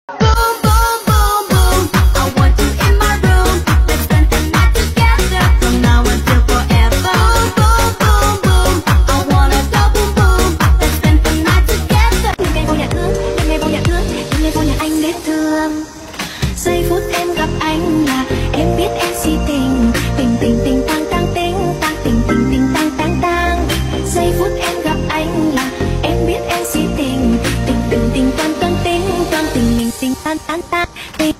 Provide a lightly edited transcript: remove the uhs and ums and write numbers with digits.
Boom, boom, boom, boom. I want you in my room. Let's spend the night together from now until forever. Boom, boom, boom, boom. I wanna go boom, boom. Let's spend the night together. Đêm ngày vô nhà thương, đêm ngày vô nhà thương, đêm ngày vô nhà anh để thương. Giây phút em gặp anh là em biết em si tình, tình tình tình tang tang tình, tang tình tình tình tang tang tang. Giây phút em gặp anh là em biết em si tình, tình tình tình toan toan tình, toan tình mình tình tan tan tan.